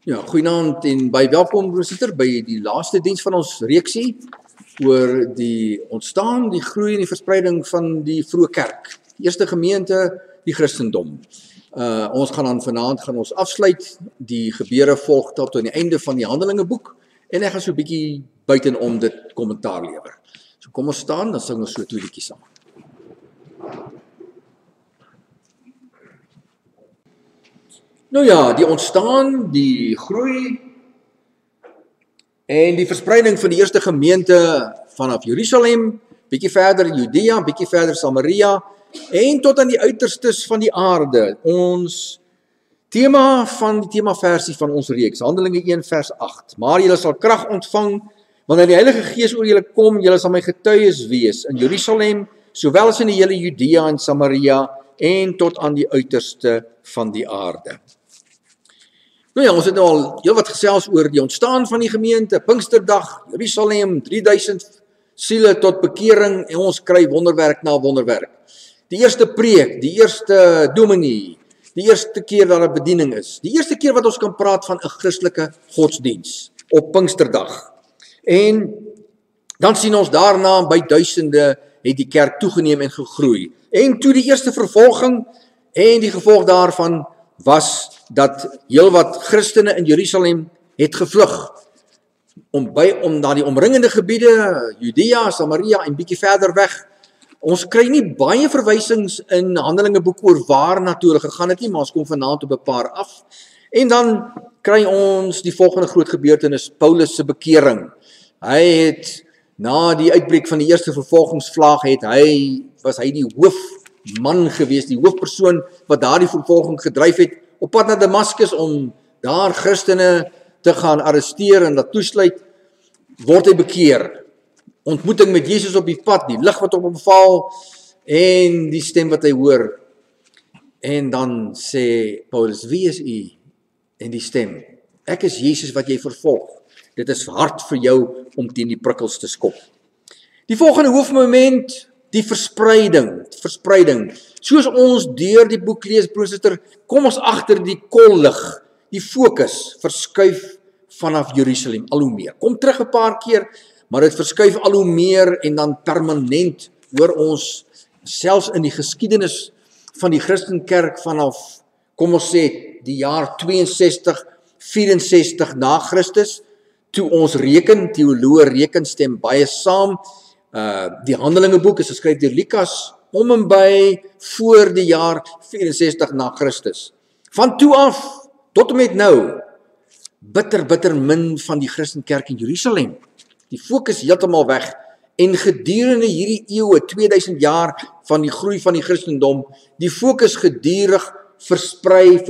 Ja, goeienaand en baie welkom voorsitter by die laaste diens van ons reeksie oor die ontstaan, die groei en die verspreiding van die vroeë kerk. Die eerste gemeente, die Christendom. Ons gaan dan vanaand afsluit. Die gebeure volg tot aan die einde van die Handelingeboek en ek gaan so 'n bietjie buitenom dit kommentaar lewer. So kom ons staan, dan sing ons so 2 liedjies saam. Nou ja, die ontstaan, die groei en die verspreiding van die eerste gemeente vanaf Jerusalem, bietjie verder Judea, bietjie verder Samaria en tot aan die uiterstes van die aarde. Ons tema van die temaversie van ons reeks, Handelinge 1 vers 8. Maar julle sal krag ontvang wanneer die Heilige Gees oor julle kom, julle sal my getuies wees in Jerusalem, sowel as in die hele Judea en Samaria en tot aan die uiterste van die aarde. Nou ja, ons het nou al heel wat gesels oor die ontstaan van die gemeente, Pinksterdag, Jerusalem, 3000 siele tot bekering en ons kry wonderwerk na wonderwerk. Die eerste preek, die eerste dominee, die eerste keer dat 'n bediening is, die eerste keer wat ons kan praat van 'n Christelike godsdiens op Pinksterdag. En dan sien ons daarna by duisende het die kerk toegeneem en gegroei. En toe die eerste vervolging en die gevolg daarvan was dat heelwat Christene in Jerusalem het gevlug om na die omringende gebiede, Judea, Samaria en bietjie verder weg. Ons kry nie baie verwysings in Handelingeboek oor waar na toe hulle gegaan het nie, maar ons kom vanaand op 'n paar af. En dan kry ons die volgende groot gebeurtenis, Paulus se bekering. Hy het na die uitbreek van die eerste vervolgingsvlaag was hy die hoofman gewees, die hoofpersoon wat daardie vervolging gedryf het, op pad na Damaskus om daar Christene te gaan arresteer en dat toesluit, word hy bekeer. Ontmoeting met Jesus op die pad, die lig wat op hom val en die stem wat hy hoor. En dan sê Paulus, wie is u? En die stem, ek is Jesus wat jy vervolg. Dit is hard vir jou om teen die prikkels te skop. Die volgende hoofmoment, die verspreiding. Soos ons deur die boek lees, broersuster, kom ons agter die kollig, die fokus verskuif vanaf Jerusalem al hoe meer. Kom terug 'n paar keer, maar dit verskuif al hoe meer en dan permanent hoor ons selfs in die geskiedenis van die Christenkerk vanaf, kom ons sê, die jaar 62, 64 na Christus, toe ons reken, teoloë reken, stem baie saam. Die Handelingeboek is geskryf deur Lukas om en by voor die jaar 64 na Christus. Van toe af tot en met nou, bitter min van die Christenkerk in Jerusalem. Die fokus heeltemal weg en gedurende hierdie eeue, 2000 jaar van die groei van die Christendom, die fokus gedurig versprei.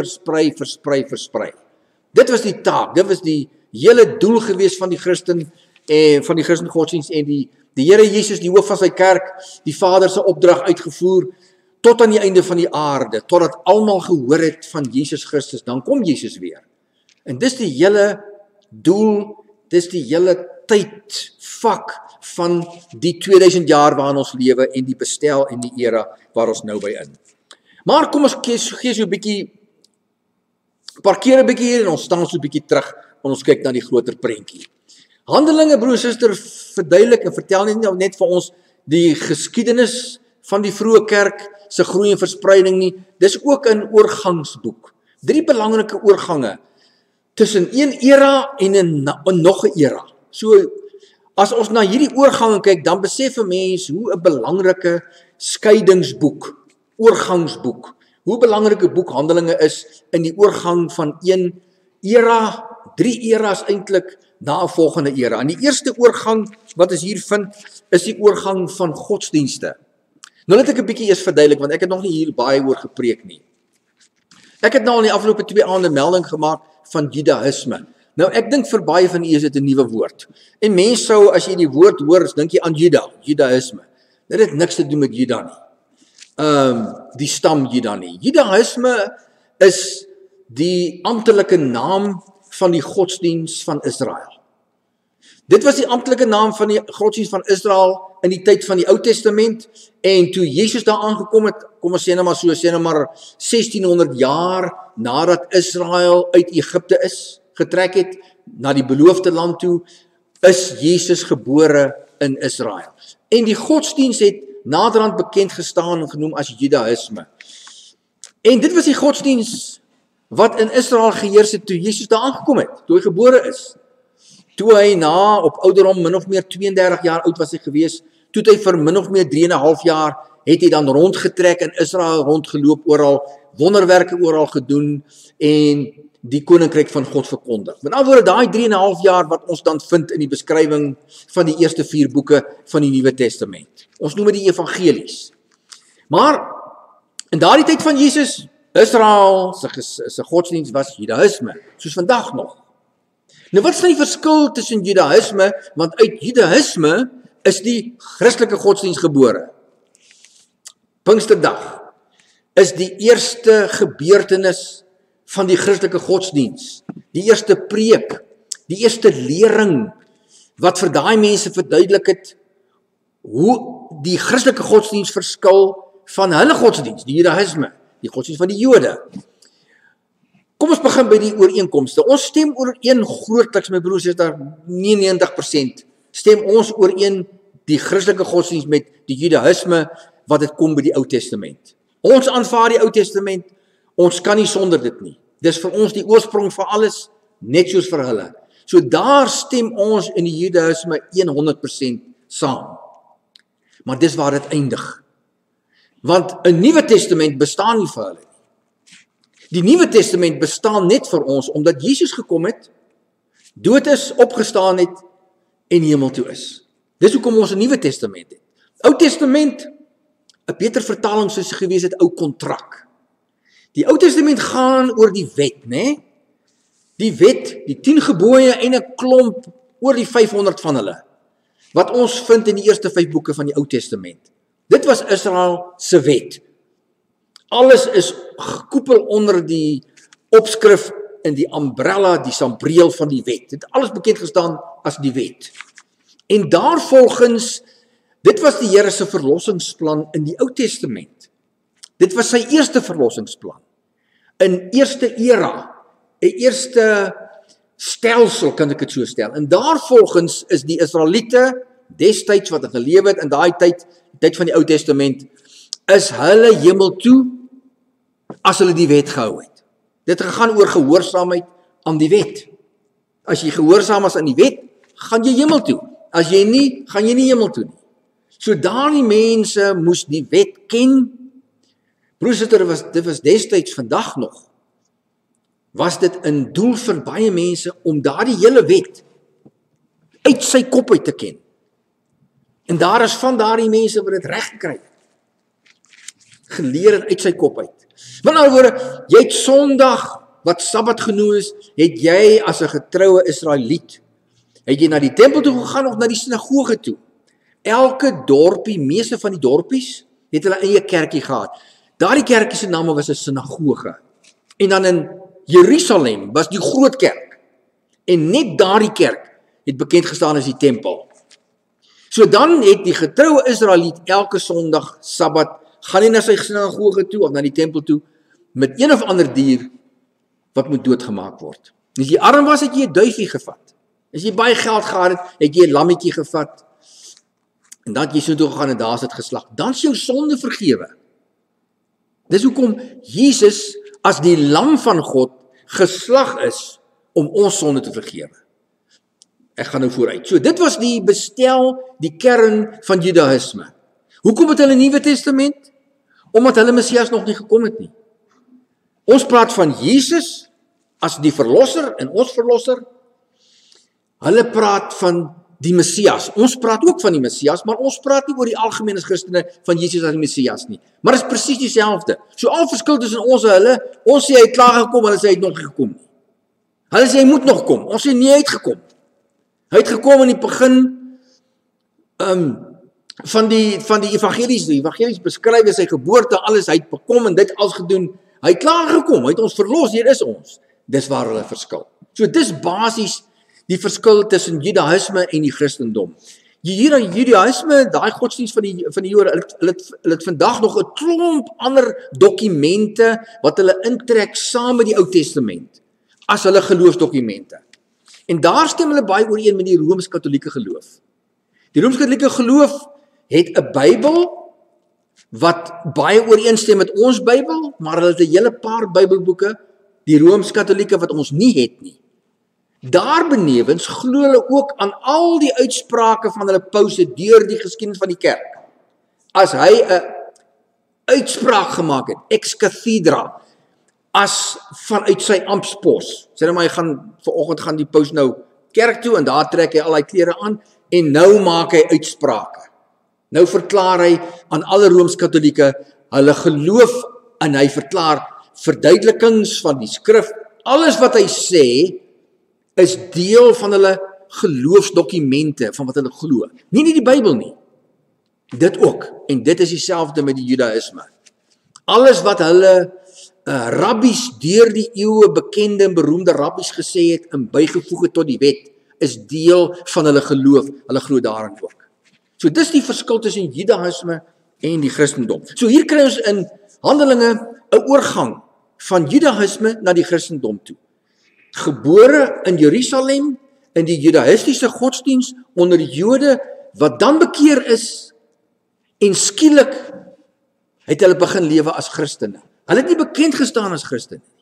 Dit was die taak, dit was die hele doel gewees van die Christen en van die Christen godsdienst en die Here Jesus, die hoof van sy kerk, die Vader se opdrag uitgevoer tot aan die einde van die aarde, totdat almal gehoor het van Jesus Christus, dan kom Jesus weer. En dis die hele doel, dis die hele tydvak van die 2000 jaar waarin ons lewe en die bestel en die era waar ons nou by in. Maar kom ons gee so 'n bietjie, parkeer 'n bietjie hier en ons staan so 'n bietjie terug en ons kyk na die groter prentjie. Handelinge, broer en suster, verduidelik en vertel nie net vir ons die geskiedenis van die vroeë kerk se groei en verspreiding nie, dis ook 'n oorgangsboek. 3 belangrike oorgange tussen een era en nog 'n era. So, as ons na hierdie oorgange kyk, dan besef 'n mens hoe 'n belangrike skeidingsboek, oorgangsboek, hoe belangrike boek Handelinge is in die oorgang van een era, 3 eras eintlik, na 'n volgende era. En die eerste oorgang wat ons hier vind, is die oorgang van godsdienste. Nou laat ek 'n bietjie eers verduidelik, want ek het nog nie hier baie oor gepreek nie. Ek het nou al in die afgelope 2 aande melding gemaak van Judaïsme. Nou ek dink vir baie van u is dit 'n nuwe woord. En mense sou, as jy die woord hoor, dink jy aan Judaïsme. Dit het niks te doen met Juda nie. Die stam Juda nie. Judaïsme is die amptelike naam van die godsdiens van Israel. Dit was die amptelike naam van die godsdiens van Israel in die tyd van die Ou Testament, en toe Jesus daar aangekom het, kom ons sê nou maar 1600 jaar nadat Israel uit Egipte is getrek het na die beloofde land toe, is Jesus gebore in Israel. En die godsdienst het naderhand bekend gestaan en genoem as Judaïsme. En dit was die godsdienst wat in Israel geheers het toe Jesus daar aangekom het, toe hy gebore is. Toe hy op ouderdom min of meer 32 jaar oud was hy gewees, toe hy vir min of meer 3,5 jaar het hy dan rondgetrek in Israel, rondgeloop oral, wonderwerke oral gedoen en die koninkryk van God verkondig. Met ander woorde, daai 3,5 jaar wat ons dan vind in die beskrywing van die eerste 4 boeke van die Nuwe Testament. Ons noem dit die evangelies. Maar in daardie tyd van Jesus, Israel se godsdienst was Judaïsme, soos vandag nog. Nou wat is die verskil tussen Judaïsme, want uit Judaïsme is die Christelike godsdienst gebore. Pinksterdag is die eerste gebeurtenis van die Christelike godsdienst, die eerste preek, die eerste lering, wat vir daai mense verduidelik het, hoe die Christelike godsdienst verskil van hulle godsdienst, die Judaïsme, die godsdienst van die Jode. Kom ons begin by die ooreenkomste. Ons stem ooreen grootliks, my broers, is daar 99%, stem ons ooreen die Christelike godsdienst met die Judaïsme, wat het kom by die Ou Testament. Ons aanvaar die Ou Testament, ons kan nie sonder dit nie. Dis vir ons die oorsprong van alles, net soos vir hulle. So daar stem ons in die Judaïsme 100% saam. Maar dis waar dit eindig. Want 'n Nuwe Testament bestaan nie vir hulle nie. Die Nuwe Testament bestaan net vir ons, omdat Jesus gekom het, dood is, opgestaan het, en hemel toe is. Dis hoekom ons 'n Nuwe Testament het. Ou Testament, 'n beter vertaling soos gewees het, ou kontrak. Die Ou Testament gaan oor die wet, né? Die wet, die 10 gebooie en 'n klomp, oor die 500 van hulle, wat ons vind in die eerste 5 boeke van die Ou Testament. Dit was Israel se wet. Alles is gekoepel onder die opskrif in die umbrella, die sambreel van die wet. Dit alles bekend gestaan as die wet. En daarvolgens, dit was die Here se verlossingsplan in die Ou Testament. Dit was sy eerste verlossingsplan. 'n eerste era, 'n eerste stelsel, kan ek dit so stel. En daarvolgens is die Israeliete, destyds wat hulle geleef het, in daai tyd van die Ou Testament, is hulle hemel toe, as hulle die wet gehou het. Dit gegaan oor gehoorsaamheid aan die wet. As jy gehoorsaam is aan die wet, gaan jy hemel toe. As jy nie, gaan jy nie hemel toe nie. So daardie mense moes die wet ken. Broers, dit was destyds, vandag nog, was dit 'n doel vir baie mense om daardie hele wet uit sy kop uit te ken. En daar is van daardie mense wat dit reg gekry het. Geleer het uit sy kop uit. Met ander woorde, jy het Sondag, wat Sabbat genoem is, het jy as 'n getroue Israeliet, het jy na die tempel toe gegaan of na die sinagoge toe. Elke dorpie, meeste van die dorpies, het hulle eie kerkie gehad. Daardie kerkie se naam was 'n sinagoge. En dan in Jerusalem was die groot kerk. En net daardie kerk het bekend gestaan as die tempel. So dan het die getroue Israeliet elke Sondag, Sabbat, gaan nie na sy sinagoge toe of na die tempel toe met een of ander dier wat moet doodgemaak word. As jy arm was, het jy 'n duifie gevat. As jy baie geld gehad het jy 'n lammetjie gevat. En dan het jy so toe gegaan en daar is dit geslag. Dan is jou sonde vergewe. Dis hoekom Jesus as die lam van God geslag is om ons sonde te vergewe. Ek gaan nou vooruit. So dit was die bestel, die kern van Judaïsme. Hoekom het hulle Nuwe Testament? Omdat hulle Messias nog nie gekom het nie. Ons praat van Jesus as die verlosser en ons verlosser. Hulle praat van die Messias. Ons praat ook van die Messias, maar ons praat nie oor die algemeen as Christene van Jesus as die Messias nie. Maar dit is presies dieselfde. So al verskil tussen ons en hulle, ons sê hy het klaar gekom, hulle sê hy het nog nie gekom nie. Hulle sê hy moet nog kom, ons sê nie hy het gekom. Hy het gekom in die begin van die evangelies beskryf sy geboorte, alles, hy het bekom en dit alles gedoen, hy het klaar gekom, hy het ons verlos, hier is ons. Dis waar hulle verskil. So dis basies die verskil tussen Judaïsme en die Christendom. Judaïsme, daai godsdienst van die Jode, hulle het vandag nog 'n klomp ander dokumente wat hulle intrek saam met die Ou Testament. as hulle geloofsdokumente. En daar stem hulle baie ooreen met die Rooms-Katolieke geloof. Die Rooms-Katolieke geloof het 'n Bybel wat baie ooreenstem met ons Bybel, maar hulle het 'n hele paar Bybelboeke, die Rooms-Katolieke wat ons nie het nie. Daarbenewens glo hulle ook aan al die uitsprake van hulle pause deur die geskiedenis van die kerk. As hy 'n uitspraak gemaak het, ex cathedra, as vanuit sy amptspos. Sê nou maar, vanoggend gaan die paus nou kerk toe en daar trek hy al die klere aan en nou maak hy uitsprake. Nou verklaar hy aan alle Rooms-Katolieke hulle geloof en hy verklaar verduidelikings van die skrif. Alles wat hy sê is deel van hulle geloofsdokumente van wat hulle glo. Nie die Bybel nie. Dit ook. En dit is dieselfde met die Judaïsme. Alles wat hulle rabbies deur die eeue bekende en beroemde rabbies gesê het en bygevoeg het tot die wet, is deel van hulle geloof. Hulle glo daarin ook. So dis die verskil tussen Judaïsme en die Christendom. So hier kry ons in Handelinge 'n oorgang van Judaïsme na die Christendom toe. Gebore in Jerusalem in die Judaïstiese godsdiens onder Jode wat dan bekeer is en skielik het hulle begin lewe as Christene. Hulle het nie bekend gestaan as Christene nie.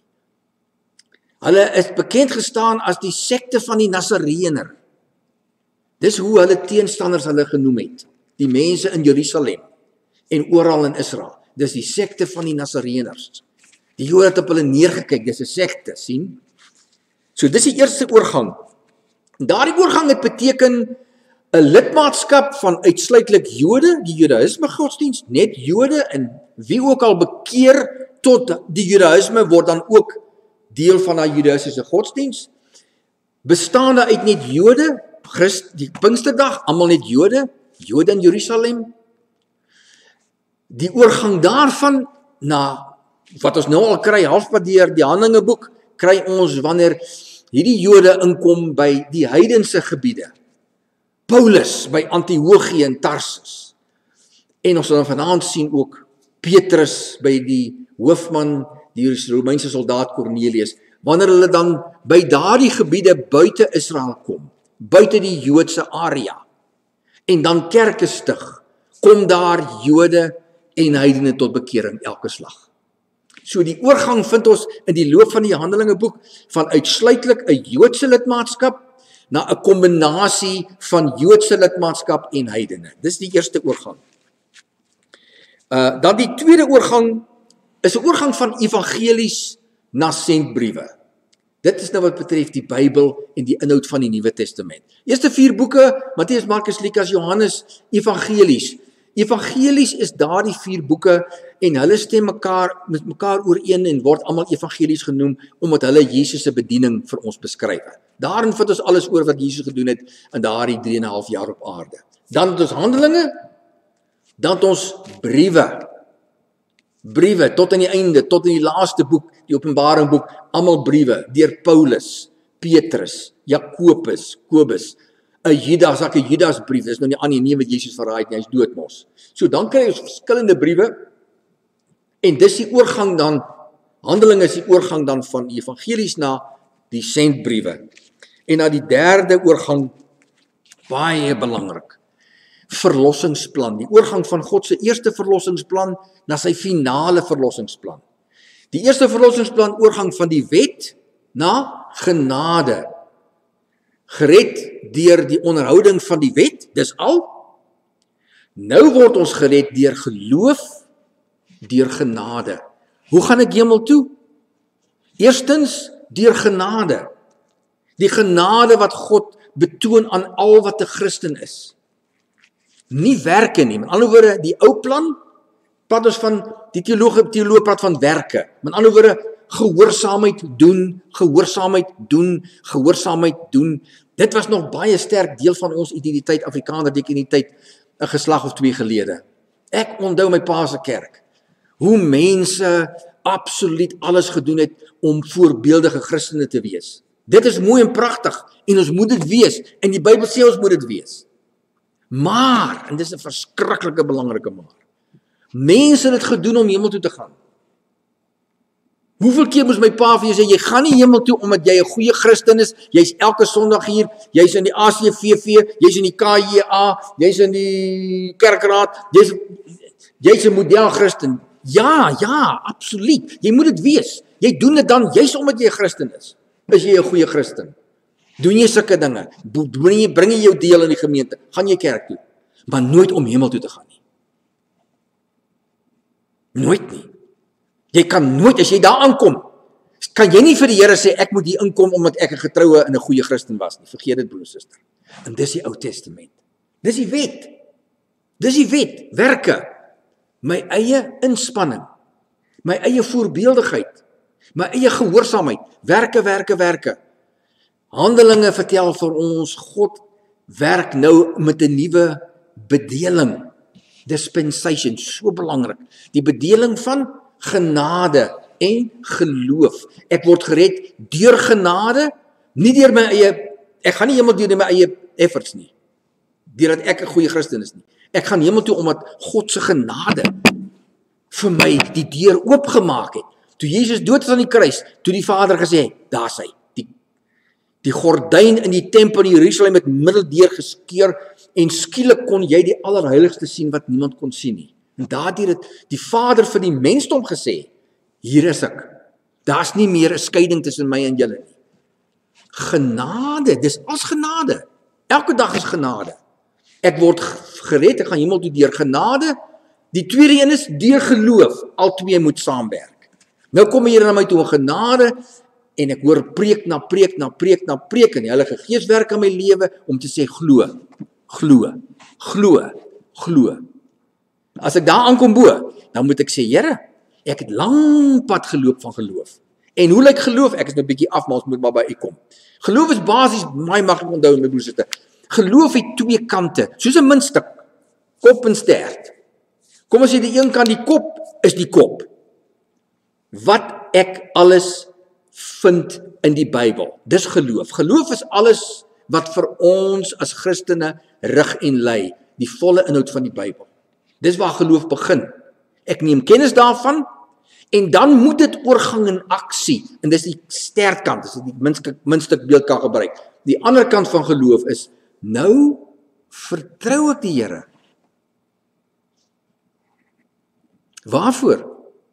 Hulle is bekend gestaan as die sekte van die Nasareëner. Dis hoe hulle teenstanders hulle genoem het. Die mense in Jerusalem en oral in Israel. Dis die sekte van die Nasareëners. Die Jode het op hulle neergekyk, dis 'n sekte, sien? So dis die eerste oorgang. Daardie oorgang het beteken 'n lidmaatskap van uitsluitlik Jode, die Judaïsme godsdiens, net Jode en wie ook al bekeer tot die Judaïsme word dan ook deel van daai Judaïstiese godsdiens. Bestaande uit net Jode, die Pinksterdag, almal net Jode in Jerusalem. Die oorgang daarvan na wat ons nou al kry halfpad deur die Handelinge-boek, kry ons wanneer hierdie Jode inkom by die heidense gebiede. Paulus by Antiochië en Tarsus. En ons sal dan vanaand sien ook Petrus by die hoofman, die Romeinse soldaat Cornelius, wanneer hulle dan by daardie gebiede buite Israel kom, buite die Joodse area, en dan kerke stig, kom daar Jode en heidene tot bekering elke slag. So die oorgang vind ons in die loop van die Handelinge-boek van uitsluitlik 'n Joodse lidmaatskap na 'n kombinasie van Joodse lidmaatskap en heidene. Dis die eerste oorgang. Dan die tweede oorgang is 'n oorgang van evangelies na sendbriewe. Dit is nou wat betref die Bybel en die inhoud van die Nuwe Testament. Eerste 4 boeke, Matteus, Markus, Lukas, Johannes, evangelies. Evangelies is daardie 4 boeke en hulle stem met mekaar ooreen en word almal evangelies genoem omdat hulle Jesus se bediening vir ons beskryf. Daarin vind ons alles oor wat Jesus gedoen het in daardie 3,5 jaar op aarde. Dan het ons Handelinge, dan het ons briewe tot aan die einde, tot in die laaste boek, die Openbaring boek, almal briewe deur Paulus, Petrus, Jakobus, Kobus, 'n Judas brief, dis nou nie aan nie wat Jesus verraai het nie, hy's dood mos. So dan kry ons verskillende briewe en dis die oorgang dan, Handelinge is die oorgang dan van die evangelies na die sendbriewe. En na die derde oorgang, baie belangrik, verlossingsplan, die oorgang van God se eerste verlossingsplan na sy finale verlossingsplan. Die eerste verlossingsplan, oorgang van die wet na genade. Gered deur die onderhouding van die wet, dis al. Nou word ons gered deur geloof, deur genade. Hoe gaan ek hemel toe? Eerstens, deur genade. Die genade wat God betoon aan al wat 'n Christen is. Nie werke nie. Met ander woorde, die ou plan, praat ons van, die teoloog praat van werke. Met ander woorde, gehoorsaamheid doen. Dit was nog baie sterk deel van ons identiteit, Afrikaner identiteit, 'n geslag of 2 gelede. Ek onthou my pa se kerk. Hoe mense absoluut alles gedoen het om voorbeeldige Christene te wees. Dit is mooi en pragtig en ons moet dit wees en die Bybel sê ons moet dit wees. Maar, en dis 'n verskriklike belangrike maar, mense het dit gedoen om hemel toe te gaan. Hoeveel keer moes my pa vir jou sê, jy gaan nie hemel toe omdat jy 'n goeie Christen is, jy's elke Sondag hier, jy's in die ACVV, jy's in die KJA, jy's in die kerkraad, jy's 'n model Christen. Ja, absoluut. Jy moet dit wees. Jy doen dit dan juis omdat jy 'n Christen is. Is jy 'n goeie Christen? Doen jy sulke dinge? Bring jy jou deel in die gemeente? Gaan jy kerk toe? Maar nooit om hemel toe te gaan nie. Nooit nie. Jy kan nooit, as jy daar aankom, kan jy nie vir die Here sê, ek moet hier inkom omdat ek 'n getroue en 'n goeie Christen was nie. Vergeet dit, broer en suster. En dis die Ou Testament. Dis die wet. Dis die wet, werke. My eie inspanning, my eie voorbeeldigheid, my eie gehoorsaamheid, werke. Handelinge vertel vir ons, God werk nou met 'n nuwe bedeling. Dispensation, so belangrik. Die bedeling van genade en geloof. Ek word gered deur genade, nie deur my eie, ek gaan nie hemel toe deur my eie efforts nie. Deurdat ek 'n goeie Christen is nie. Ek gaan hemel toe omdat God se genade vir my die deur oopgemaak het. Toe Jesus dood is aan die kruis, toe die Vader gesê, daar's hy. Die gordyn in die tempel in Jerusalem het middeldeur geskeur en skielik kon jy die allerheiligste sien wat niemand kon sien nie. En daardeur het die Vader vir die mensdom gesê, hier is ek. Daar's nie meer 'n skeiding tussen my en julle nie. Genade, dis as genade. Elke dag is genade. Ek word gered, ek gaan hemel toe deur genade. Die tweede een is deur geloof. Al twee moet saamwerk. Nou kom die Here na my toe in genade en ek hoor preek na preek en die Heilige Gees werk in my lewe om te sê glo. As ek daar aankom bo, dan moet ek sê, Here, ek het lang pad geloop van geloof. En hoe lyk geloof? Ek is nou 'n bietjie af, maar ons moet maar by u kom. Geloof is basies baie maklik onthou, my broers en susters. Geloof het twee kante, soos 'n muntstuk, kop en stert. Kom ons sê die een kant, die kop is die kop. Wat ek alles vind in die Bybel. Dis geloof. Geloof is alles wat vir ons as Christene rig en lei, die volle inhoud van die Bybel. Dis waar geloof begin. Ek neem kennis daarvan en dan moet dit oorgang in aksie. En dis die sterkant, dis die muntstuk beeld kan gebruik. Die ander kant van geloof is nou vertrou ek die Here. Waarvoor?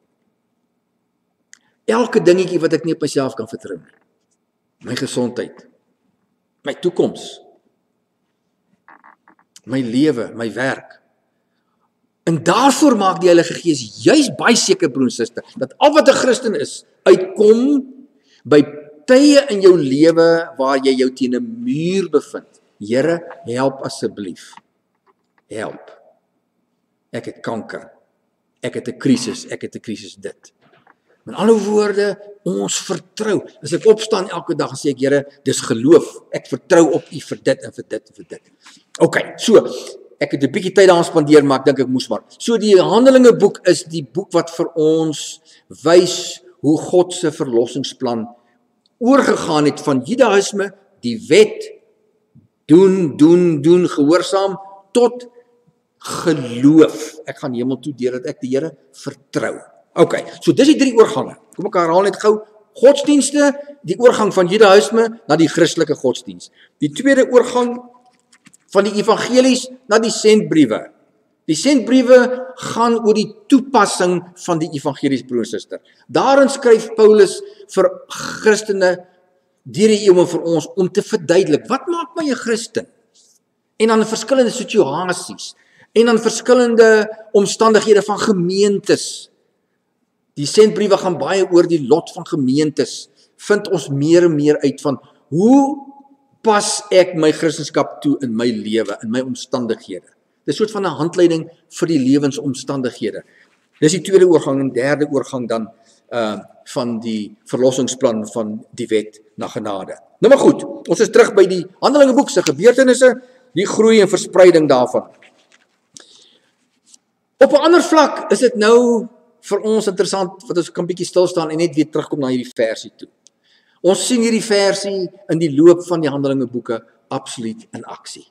Elke dingetjie wat ek nie op myself kan vertrou nie. My gesondheid, my toekoms, my lewe, my werk. En daarvoor maak die Heilige Gees juis baie seker, broer en suster, dat al wat 'n Christen is, uitkom by tye in jou lewe waar jy jou teen 'n muur bevind. Here, help asseblief. Help. Ek het kanker. Ek het 'n krisis dit. Met ander woorde, ons vertrou. As ek opstaan elke dag en sê ek, Here, dis geloof. Ek vertrou op U vir dit en vir dit en vir dit. OK, so, ek het 'n bietjie tyd daaraan spandeer, maar ek dink ek moes maar. So die Handelinge boek is die boek wat vir ons wys hoe God se verlossingsplan oorgegaan het van Judaïsme, die wet, doen, gehoorsaam, tot geloof. Ek gaan hemel toe deurdat ek die Here vertrou. OK, so dis die drie oorgange. Kom ek herhaal net gou. Godsdienste, die oorgang van Judaïsme na die Christelike godsdiens. Die tweede oorgang van die evangelies na die sendbriewe. Die sendbriewe gaan oor die toepassing van die evangelies, broer en suster. Daarin skryf Paulus vir Christene deur die eeue vir ons om te verduidelik, wat maak my 'n Christen? En dan in verskillende situasies, en dan verskillende omstandighede van gemeentes. Die sendbriewe gaan baie oor die lot van gemeentes. Vind ons meer en meer uit van, hoe pas ek my Christendom toe in my lewe, in my omstandighede? Dis 'n soort van 'n handleiding vir die lewensomstandighede. Dis die tweede oorgang en derde oorgang dan van die verlossingsplan van die wet na genade. Nou maar goed, ons is terug by die Handelinge boek se gebeurtenisse, die groei en verspreiding daarvan. Op 'n ander vlak is dit nou vir ons interessant, wat ons kan bietjie stil staan en net weer terugkom na hierdie versie toe. Ons sien hierdie versie in die loop van die Handelinge boeke absoluut in aksie.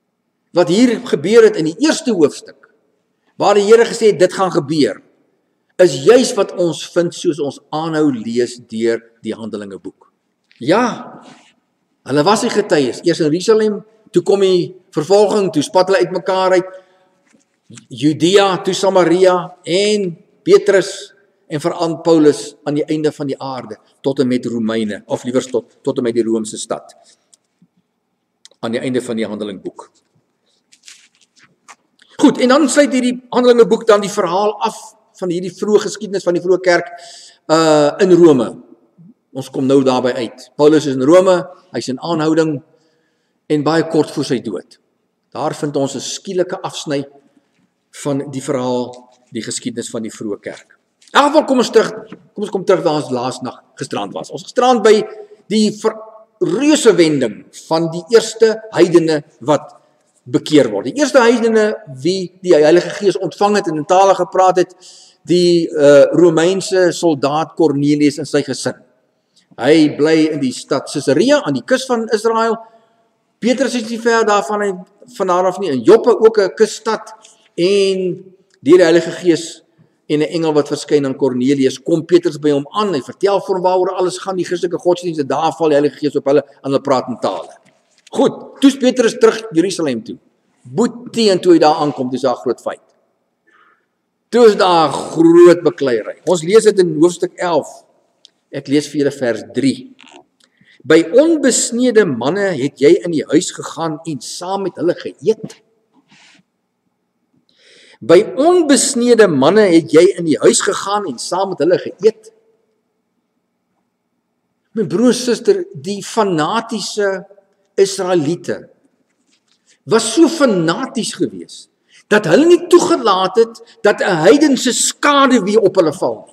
Wat hier gebeur het in die eerste hoofstuk, waar die Here gesê het, dit gaan gebeur. is juis wat ons vind soos ons aanhou lees deur die Handelinge-boek. Ja, hulle was die getuies, eers in Jerusalem, toe kom die vervolging, toe spat hulle uitmekaar uit, Judea, toe Samaria, en Petrus, en veral Paulus aan die einde van die aarde, tot en met Romeine, of liewer tot en met die Romeinse stad, aan die einde van die Handelinge-boek. Goed, en dan sluit hierdie Handelinge-boek dan die verhaal af, van hierdie vroeë geskiedenis van die vroeë kerk, in Rome. Ons kom nou daarby uit. Paulus is in Rome, hy's in aanhouding, en baie kort voor sy dood. Daar vind ons 'n skielike afsny van die verhaal, die geskiedenis van die vroeë kerk. In elk geval kom ons kom terug waar ons laasnag gestrand was. Ons gestrand by die reuse wending van die eerste heidene wat bekeer word. Die eerste heidene wie die Heilige Gees ontvang het en in tale gepraat het, die Romeinse soldaat Cornelius en sy gesin. Hy bly in die stad Caesarea aan die kus van Israel. Petrus is nie ver daarvan vandaan af nie, in Joppe ook 'n kusstad, en deur die Heilige Gees en 'n engel wat verskyn aan Cornelius, kom Petrus by hom aan, hy vertel vir hom waaroor alles gaan, die Christelike godsdienste, daar val die Heilige Gees op hulle, en hulle praat in tale. Goed, toe is Petrus terug Jerusalem toe. Boetie, en toe hy daar aankom, toe is daar 'n groot feit. Toe is daar 'n groot bekleierery. Ons lees dit in hoofstuk 11. Ek lees vir julle vers 3. By onbesnede manne het jy in die huis gegaan en saam met hulle geëet. By onbesnede manne het jy in die huis gegaan en saam met hulle geëet. My broer en suster, die fanatiese Israeliete was so fanaties geweest, dat hulle nie toegelaat het, dat 'n heidense skaduwee op hulle val.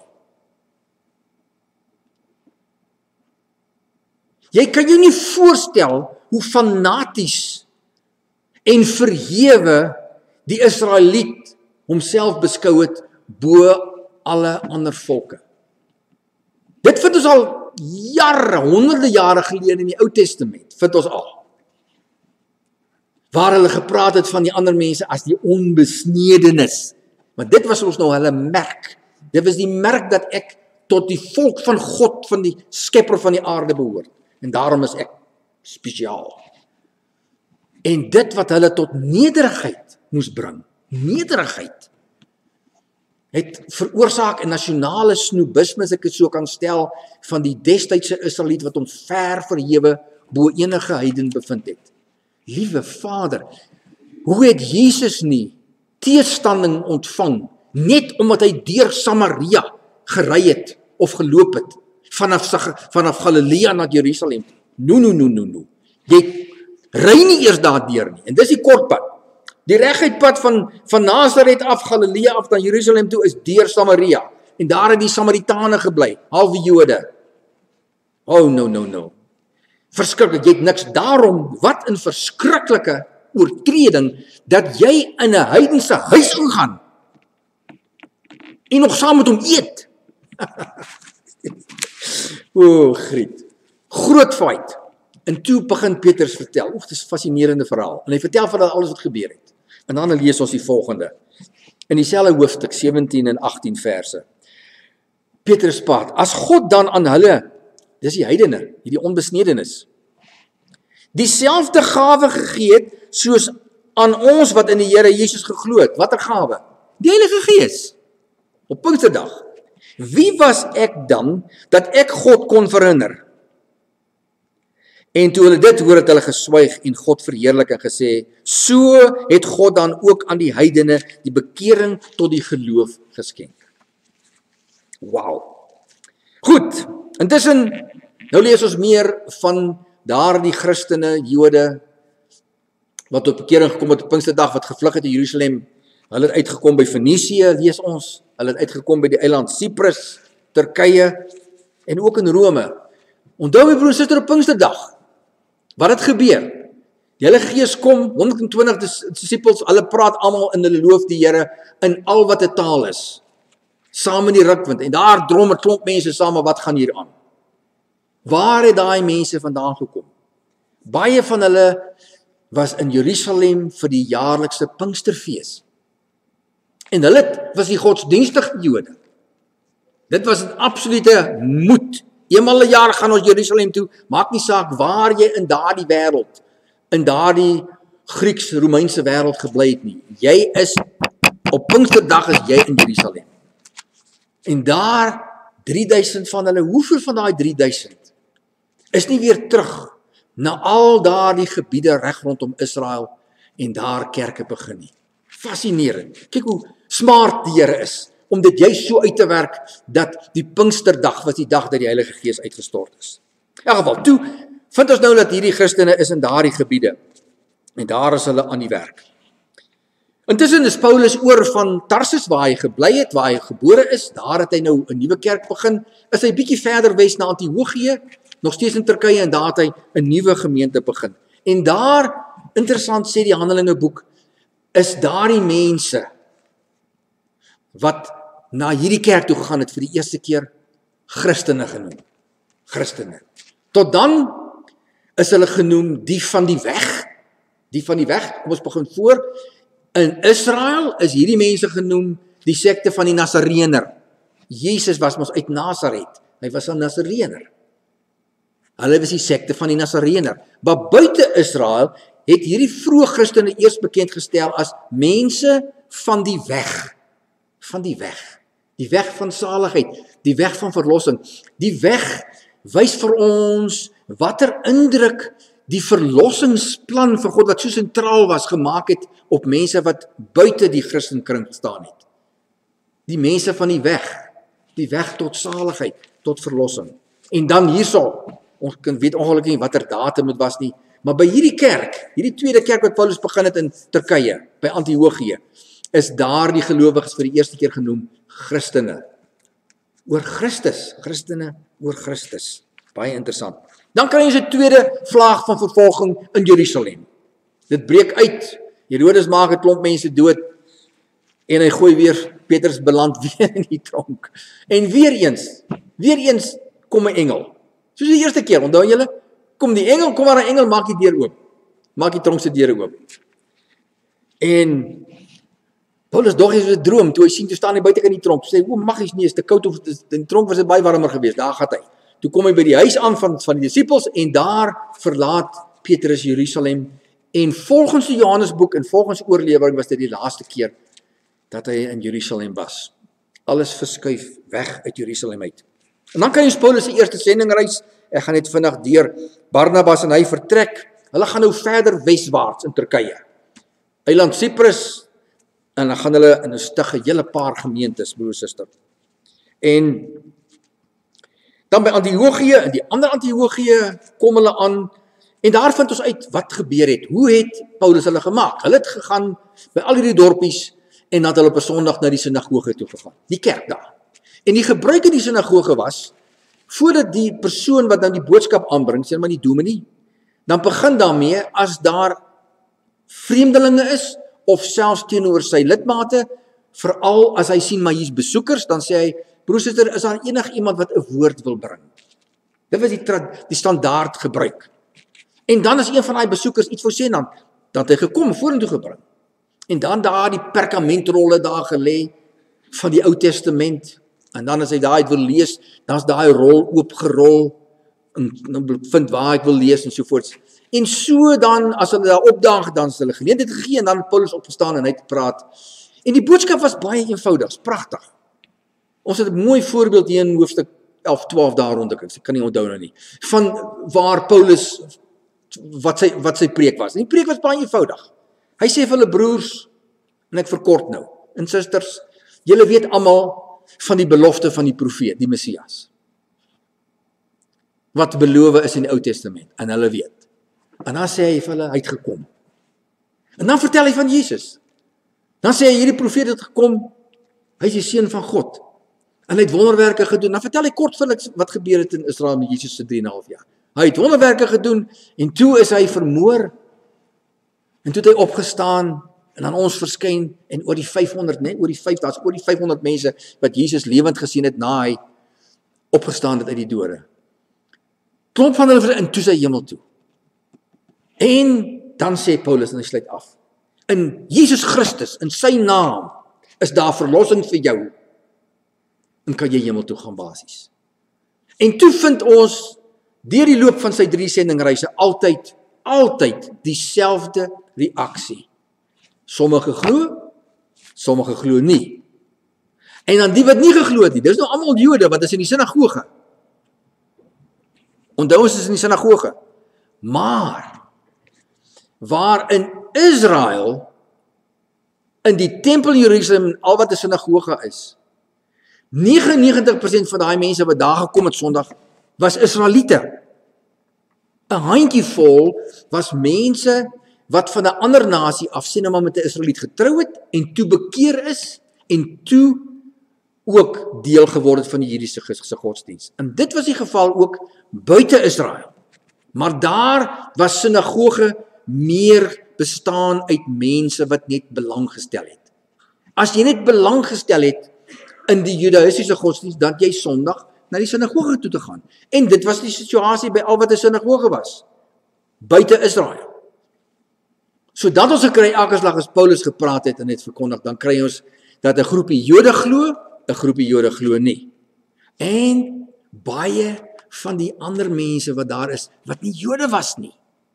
Jy kan jou nie voorstel hoe fanaties en verhewe die Israeliet homself beskou het bo alle ander volke. Dit vind ons al jare, honderde jare gelede in die Ou Testament, vind ons al. Waar hulle gepraat het van die ander mense as die onbesnedenis. Maar dit was ons nou hulle merk. Dit was die merk dat ek tot die volk van God, van die skepper van die aarde behoort. En daarom is ek spesiaal. En dit wat hulle tot nederigheid moes bring, nederigheid, het veroorsaak 'n nasionale snoebisme, as ek dit so kan stel, van die destydse Israeliet wat hom ver verhewe bo enige heiden bevind het. Liewe Vader, hoe het Jesus nie teestanding ontvang, net omdat hy deur Samaria gery het, of geloop het, vanaf Galilea na Jerusalem. No. Jy ry nie eers daardeur nie, en dis die kort pad. Die reguit pad van Nazareth af, Galilea af na Jerusalem toe, is deur Samaria, en daar het die Samaritane gebly, halwe Jode. Oh, no. Verskriklik, jy het niks. Daarom, wat 'n verskriklike oortreding, dat jy in 'n heidense huis ingaan, en nog saam met hom eet. O, Griet. Groot feit. En toe begin Petrus vertel. Dit is 'n fascinerende verhaal. En hy vertel van alles wat gebeur het. En dan lees ons die volgende. In dieselfde hoofstuk, 17 en 18 verse. Petrus praat, as God dan aan hulle, dis die heidene, die onbesnedenis, dieselfde gawe gegee het, soos aan ons wat in die Here Jesus geglo het. Watter gawe? Die Heilige Gees. Op Pinksterdag. Wie was ek dan, dat ek God kon verhinder? En toe hulle dit hoor, het hulle geswyg en God verheerlik en gesê, so het God dan ook aan die heidene die bekering tot die geloof geskenk. Wow. Goed, intussen, nou lees ons meer van daardie Christene, Jode, wat tot bekering gekom het op Pinksterdag, wat gevlug het in Jerusalem. Hulle het uitgekom by Fenisië, lees ons. Hulle het uitgekom by die eiland Cyprus, Turkye, en ook in Rome. Onthou my broer en suster, op Pinksterdag, wat het gebeur? Die Heilige Gees kom, 120 disippels, hulle praat almal in hulle loof die Here, in al wat 'n taal is, saam in die rukwind, en daar drom 'n klomp mense saam, wat gaan hier aan? Waar het daai mense vandaan gekom? Baie van hulle was in Jerusalem vir die jaarlikse Pinksterfees. En hulle was die godsdienstige Jode. Dit was 'n absolute moed. Eenmal 'n jaar gaan ons Jerusalem toe, maak nie saak waar jy in daardie wêreld, in daardie Grieks-Romeinse wêreld gebly het nie. Jy is, op Pinksterdag is jy in Jerusalem. En daar, 3000 van hulle, hoeveel van daai 3000, is nie weer terug na al daardie gebiede reg rondom Israel en daar kerke begin nie. Fascinerend. Kyk hoe smart die Here is, om dit juist so uit te werk, dat die Pinksterdag was die dag dat die Heilige Gees uitgestort is. In elk geval, toe vind ons nou dat hierdie Christene is in daardie gebiede, en daar is hulle aan die werk. Intussen is Paulus oor van Tarsus, waar hy gebly het, waar hy gebore is, daar het hy nou 'n nuwe kerk begin, is hy bietjie verder wes na Antiochië, nog steeds in Turkye, en daar het hy 'n nuwe gemeente begin. En daar, interessant sê die Handelinge boek, is daardie mense wat na hierdie kerk toe gegaan het vir die eerste keer Christene genoem. Christene. Tot dan is hulle genoem die van die weg. Die van die weg, kom ons begin voor. In Israel is hierdie mense genoem die sekte van die Nasareëner. Jesus was mos uit Nasaret. Hy was 'n Nasareëner. Hulle was die sekte van die Nasareëner. Maar buite Israel het hierdie vroeë Christene eers bekend gestel as mense van die weg. Van die weg. Die weg van saligheid, die weg van verlossing. Die weg wys vir ons watter indruk die verlossingsplan vir God wat so sentraal was gemaak het op mense wat buite die Christenkring staan het. Die mense van die weg tot saligheid, tot verlossing. En dan hierso, ons weet ongelukkig nie watter datum dit was nie, maar by hierdie kerk, hierdie tweede kerk wat Paulus begin het in Turkye, by Antiochië, is daar die gelowiges vir die eerste keer genoem Christene. Oor Christus, Christene oor Christus. Baie interessant. Dan kry ons 'n tweede vlaag van vervolging in Jerusalem. Dit breek uit. Herodes maak 'n klomp mense dood en hy gooi weer Petrus beland weer in die tronk. En weer eens kom 'n engel. Soos die eerste keer, onthou julle? Kom die engel, kom maar 'n engel, maak die deur oop. Maak die tronk se deure oop. En Paulus dog hy 'n droom, toe hy sien toe staan hy buite kan die tronk. Toe sê hy, "O, maggies nie, is te koud of die tronk was dit baie warmer geweest." Daar gaan hy. Toe kom hy by die huis aan van die disippels en daar verlaat Petrus Jerusalem. En volgens die Johannesboek en volgens oorlewering was dit die laaste keer dat hy in Jerusalem was. Alles verskuif weg uit Jerusalem uit. En dan kan jy Paulus se eerste sendingreis, ek gaan net vinnig deur, Barnabas en hy vertrek, hulle gaan nou verder weswaarts in Turkye. Eiland Cyprus, en dan gaan hulle in 'n stig 'n hele paar gemeentes, broer, suster. En dan by Antiochië, in die ander Antiochië kom hulle aan, en daar vind ons uit wat gebeur het. Hoe het Paulus hulle gemaak? Hulle het gegaan by al hierdie dorpies, en dan het hulle op 'n Sondag na die sinagoge toe gegaan, die kerk daar. En die gebruik in die sinagoge was, voordat die persoon wat nou die boodskap aanbring, sê maar die dominee, dan begin daarmee, as daar vreemdelinge is, of selfs teenoor sy lidmate, veral as hy sien maar hier's besoekers, dan sê hy, broer, suster, is daar enig iemand wat 'n woord wil bring? Dit was die standaard gebruik. En dan as een van daai besoekers iets wou sê, dan het hy gekom, vorentoe gebring. En dan daar die perkamentrolle daar gelê, van die Ou Testament, en dan as hy daai wil lees, dan is daai rol oopgerol, en dan vind waar ek wil lees, en sovoorts. En so dan, as hulle daar opdaag, dan is hulle geleentheid gegee, en dan het Paulus opgestaan en hy het gepraat. En die boodskap was baie eenvoudig, pragtig. Ons het 'n mooi voorbeeld hier in hoofstuk 11-12 daar rond, ek kan nie onthou nou nie, van waar Paulus, wat sy preek was. En die preek was baie eenvoudig. Hy sê vir hulle broers, en ek verkort nou, en susters, julle weet almal van die belofte van die profeet, die Messias, wat beloof is in die Ou Testament, en hulle weet. En dan sê hy vir hulle, hy het gekom. En dan vertel hy van Jesus. Dan sê hy, hierdie profeet het gekom, hy is die seun van God, en hy het wonderwerke gedoen. Dan vertel hy kort vir hulle wat gebeur het in Israel met Jesus se 3,5 jaar. Hy het wonderwerke gedoen, en toe is hy vermoor, en toe het hy opgestaan, en aan ons verskyn, en oor die 500, daar's oor die 500 mense, wat Jesus lewend gesien het, na hy opgestaan het uit die dode. Klomp van hulle in toe sy hemel toe. En dan sê Paulus, en hy sluit af, in Jesus Christus, in sy naam, is daar verlossing vir jou. en kan jy hemel toe gaan basies. En toe vind ons, deur die loop van sy 3 sendingreise, altyd dieselfde reaksie. Sommige glo nie. En dan die wat nie geglo het nie, dis nou almal Jode wat is in die sinagoge. Onthou ons is in die sinagoge. Maar, waar in Israel, in die tempel in Jerusalem, al wat 'n sinagoge is, 99% van daai mense wat daar gekom het Sondag, was Israeliete. 'n handjievol was mense wat van 'n ander nasie af, sê nou maar met 'n Israeliet getrou het, en toe bekeer is, en toe ook deel geword het van die Jiddiese godsdienst. En dit was die geval ook buite Israel. Maar daar was sinagoge meer bestaan uit mense wat net belang gestel het. As jy net belang gestel het in die Judaïsiese godsdienst, dan jy Sondag na die sinagoge toe te gaan. En dit was die situasie by al wat 'n sinagoge was, buite Israel. So dat ons gekry elke slag as Paulus gepraat het en het verkondig, dan kry ons dat 'n groepie Jode glo, 'n groepie Jode glo nie. En baie van die ander mense wat daar is, wat nie Jode was nie,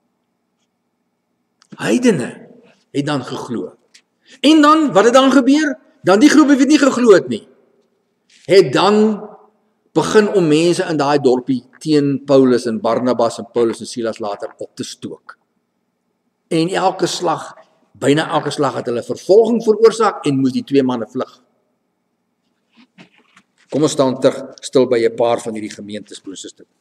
heidene, het dan geglo. En dan, wat het dan gebeur? Dan die groepie wat nie geglo het nie, het dan begin om mense in daai dorpie teen Paulus en Barnabas en Paulus en Silas later op te stook. En byna elke slag het hulle vervolging veroorsaak en moes die 2 manne vlug. Kom ons staan terug stil by 'n paar van hierdie gemeentes, broers en susters.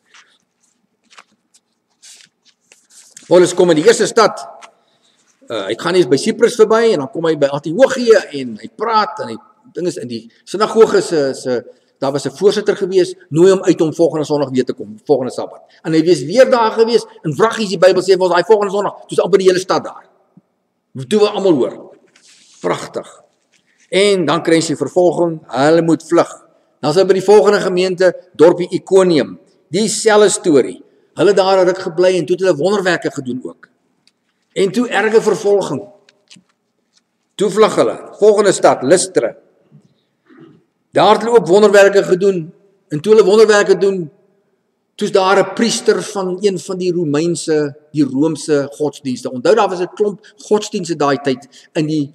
Paulus kom in die eerste stad, hy gaan eens by Cyprus verby en dan kom hy by Antiochië en hy praat en hy ding is in die sinagoge daar was 'n voorsitter gewees, nooi hom uit om volgende Sondag weer te kom, volgende Sabbat. En hy was weer daar gewees, en wraggies die Bybel sê vir ons, hy volgende Sondag, toe's amper die hele stad daar. Toe we almal hoor. Pragtig. En dan kry sy vervolging, hulle moet vlug. Dan is hy by die volgende gemeente, dorpie Iconium, dieselfde storie. Hulle daar het gebly en toe het hulle wonderwerke gedoen ook. En toe erge vervolging. Toe vlug hulle, volgende stad, Lystra. Daar het hulle ook wonderwerke gedoen, en toe hulle wonderwerke doen, toe's daar 'n priester van een van die Roomse godsdienste. Onthou, daar was 'n klomp godsdienste daai tyd in die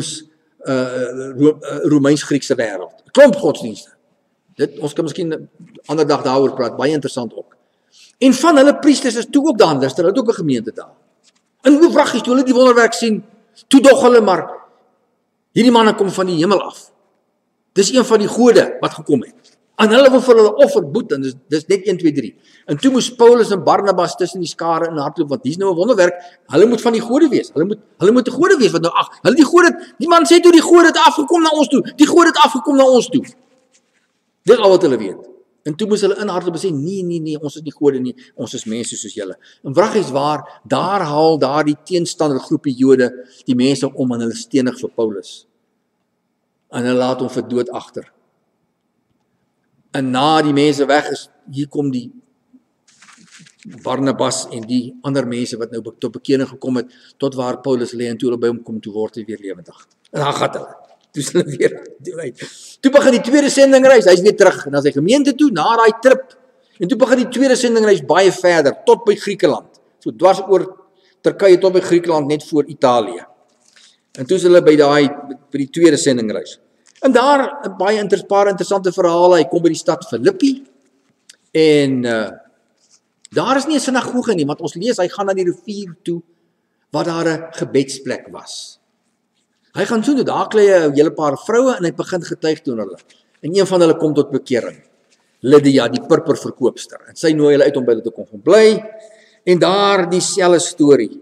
Romeins-Griekse wêreld. 'n Klomp godsdienste. Ons kan miskien 'n ander dag daaroor praat, baie interessant ook. En van hulle priesters is toe ook daar in Lystra, hulle het ook 'n gemeente daar. En hoe wraggies, toe hulle die wonderwerk sien, toe dog hulle maar, hierdie manne kom van die hemel af. Dis een van die gode wat gekom het. En hulle wil vir hulle offer boet, en dis net 1, 2, 3. En toe moes Paulus en Barnabas tussen die skare in hardloop, want dis nou 'n wonderwerk, hulle moet van die gode wees. Hulle moet die gode wees, want nou die man sê toe die gode het afgekom na ons toe. Die gode het afgekom na ons toe. Dis al wat hulle weet. En toe moes hulle in hardloop en sê, nee, ons is nie gode nie, ons is mense soos julle. En wraggies waar, daar haal daar die teenstander groepie Jode die mense om en hulle stenig vir Paulus. En hulle laat hom vir dood agter. En na die mense weg is, hier kom die Barnabas en die ander mense wat nou tot bekering gekom het, tot waar Paulus lê, en toe hulle by hom kom, toe word hy weer lewendig. En dan gaan hulle. Toe is hulle weer. Toe begin die tweede sendingreis, hy is weer terug na sy gemeente toe, na daai trip. En toe begin die tweede sendingreis baie verder, tot by Griekeland. So dwars oor Turkye tot by Griekeland, net voor Italië. En toe is hulle by die tweede sendingreis. En daar, paar interessante verhale, hy kom by die stad Filippi, en daar is nie 'n sinagoge nie, want ons lees, hy gaan na die rivier toe, waar daar 'n gebedsplek was. Hy gaan so, daar kry hy 'n hele paar vroue, en hy begin getuig teenoor hulle. En een van hulle kom tot bekering, Lydia, die purperverkoopster, en sy nooi hulle uit om by hulle te kom bly, en daar dieselfde storie.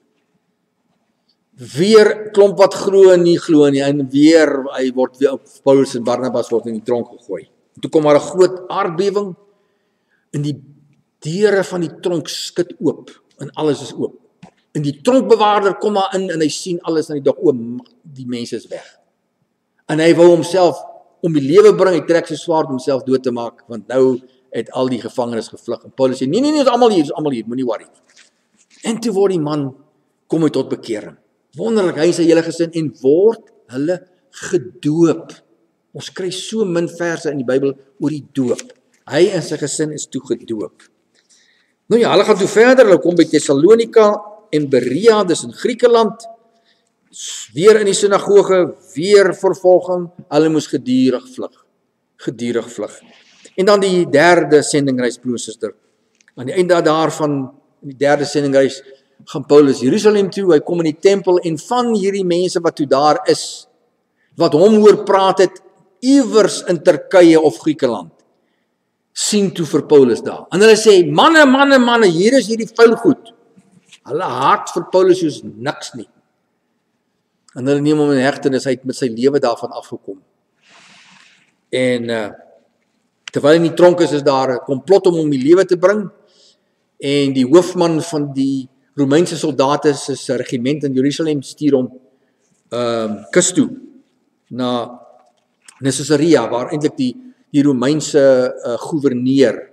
Weer klomp wat glo en nie glo nie, en weer, Paulus en Barnabas word in die tronk gegooi. En toe kom maar 'n groot aardbewing, en die deure van die tronk skud oop, en alles is oop. En die tronkbewaarder kom maar in, en hy sien alles, en hy dog, die mense is weg. En hy wou homself om die lewe bring, hy trek sy swaard om homself dood te maak, want nou het al die gevangenes gevlug. En Paulus sê, nee, is almal hier, moenie worry. En toe word die man, kom hy tot bekering. Wonderlik, hy en sy hele gesin, en word hulle gedoop. Ons kry so min verse in die Bybel oor die doop. Hy en sy gesin is toe gedoop. Nou ja, hulle gaan toe verder, hulle kom by Thessalonika en Berea, dis in Griekeland, weer in die sinagoge, weer vervolging, hulle moes gedurig vlug. En dan die derde sendingreis, broer en suster. Aan die einde daarvan, in die derde sendingreis, gaan Paulus Jerusalem toe, hy kom in die tempel, en van hierdie mense wat toe daar is, wat hom hoor praat het, iewers in Turkye of Griekeland, sien toe vir Paulus daar. En hulle sê, manne, hier is hierdie vuil goed. Hulle haat vir Paulus soos niks nie. En hulle neem hom in hegtenis, hy het met sy lewe daarvan afgekom. En terwyl hy in die tronk is daar 'n komplot om hom die lewe te bring, en die hoofman van die Romeinse soldate se regiment in Jerusalem stuur hom kus toe, na Caesarea, waar eintlik die Romeinse gouverneur,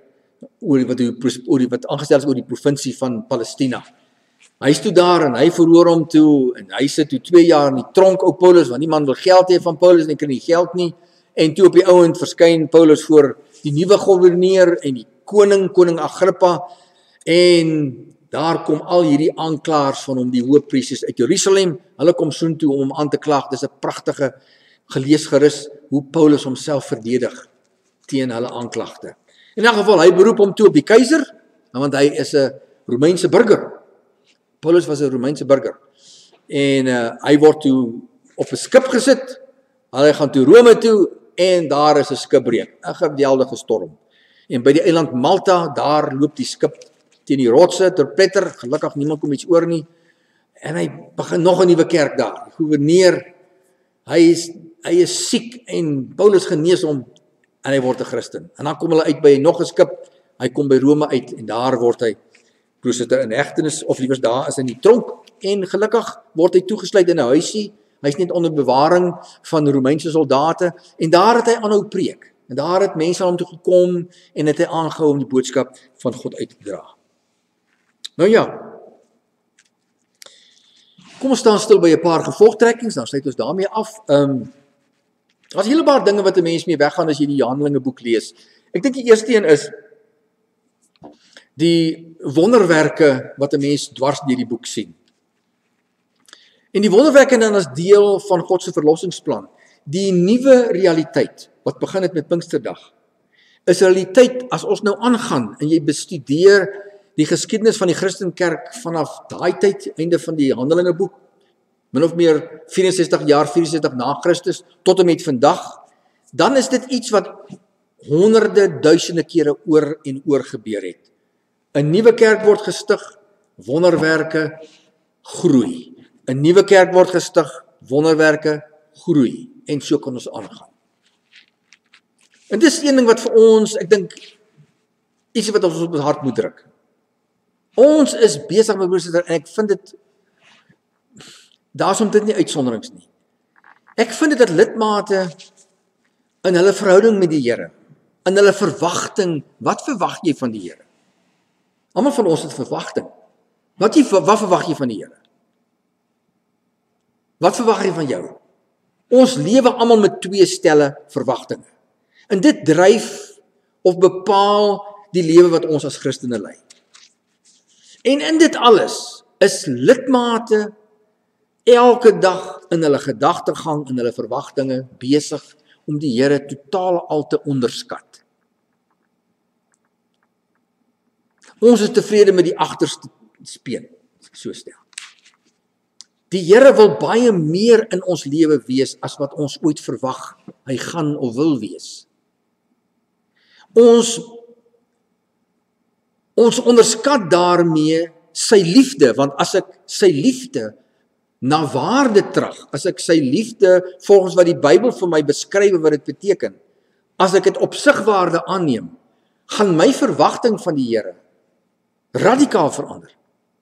wat aangestel is oor die provinsie van Palestina. Hy is toe daar en hy verhoor hom toe, en hy sit toe 2 jaar in die tronk, ou Paulus, want die man wil geld hê van Paulus, en hy kry nie geld nie, en toe op die ouend verskyn Paulus voor die nuwe gouverneur, en die koning Agrippa, en daar kom al hierdie aanklaers van hom, die hoëpriesters uit Jerusalem, hulle kom soontoe om hom aan te klaag. Dis 'n pragtige gelees gerus, hoe Paulus homself verdedig teen hulle aanklagte. In 'n geval, hy beroep hom toe op die keiser, want hy is 'n Romeinse burger. Paulus was 'n Romeinse burger. En hy word toe op 'n skip gesit, hy gaan toe Rome toe, en daar is 'n skipbreuk, 'n geweldige storm. En by die eiland Malta, daar loop die skip teen die rotse, ter pletter, gelukkig niemand kom iets oor nie, en hy begin nog 'n nuwe kerk daar. Die gouverneur, hy is siek, en Paulus genees hom, en hy word 'n Christen. En dan kom hulle uit by nog 'n skip, hy kom by Rome uit, en daar word hy in hegtenis, of liewers daar is in die tronk, en gelukkig word hy toegesluit in 'n huisie, hy is net onder bewaring van Romeinse soldate, en daar het hy aanhou preek, en daar het mense aan hom toe gekom, en het hy aangehou om die boodskap van God uit te dra. Nou ja, kom ons staan stil by 'n paar gevolgtrekkings, dan sluit ons daarmee af. Daar's 'n hele paar dinge wat 'n mens mee weggaan as jy die Handelinge boek lees. Ek dink die eerste een is die wonderwerke wat 'n mens dwars deur die boek sien. En die wonderwerke dan as deel van God se verlossingsplan. Die nuwe realiteit wat begin het met Pinksterdag, is realiteit as ons nou aangaan en jy bestudeer die geskiedenis van die Christenkerk vanaf daai tyd, einde van die Handelinge boek, min of meer 64 na Christus, tot en met vandag, dan is dit iets wat honderde, duisende kere oor en oor gebeur het. 'n Nuwe kerk word gestig, wonderwerke groei. 'n Nuwe kerk word gestig, wonderwerke groei. En so kan ons aangaan. En dis een ding wat vir ons, ek dink, iets wat ons op ons hart moet druk. Ons is besig met broers en ek vind dit, daar's omtrent nie uitsonderings nie. Ek vind dit dat lidmate in hulle verhouding met die Here, in hulle verwagting, wat verwag jy van die Here? Almal van ons het verwagting. Wat verwag jy van die Here? Wat verwag jy van jou? Ons lewe almal met 2 stelle verwagtinge. En dit dryf of bepaal die lewe wat ons as Christene lei. En in dit alles is lidmate elke dag in hulle gedagtegang, in hulle verwagtinge besig om die Here totaal al te onderskat. Ons is tevrede met die agterste speen, so stel. Die Here wil baie meer in ons lewe wees as wat ons ooit verwag hy gaan of wil wees. Ons onderskat daarmee sy liefde, want as ek sy liefde na waarde trag, as ek sy liefde volgens wat die Bybel vir my beskryf wat dit beteken, as ek dit op sigwaarde aanneem, gaan my verwagting van die Here radikaal verander.